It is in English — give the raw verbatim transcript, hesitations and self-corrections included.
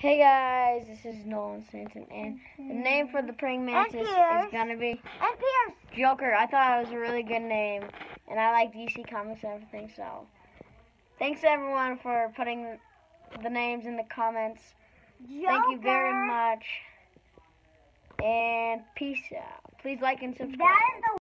Hey guys, this is Nolan Stanton, and the name for the Praying Mantis is gonna be and Pierce. Joker. I thought it was a really good name, and I like D C Comics and everything, so thanks everyone for putting the names in the comments. Joker. Thank you very much, and peace out. Please like and subscribe. That is the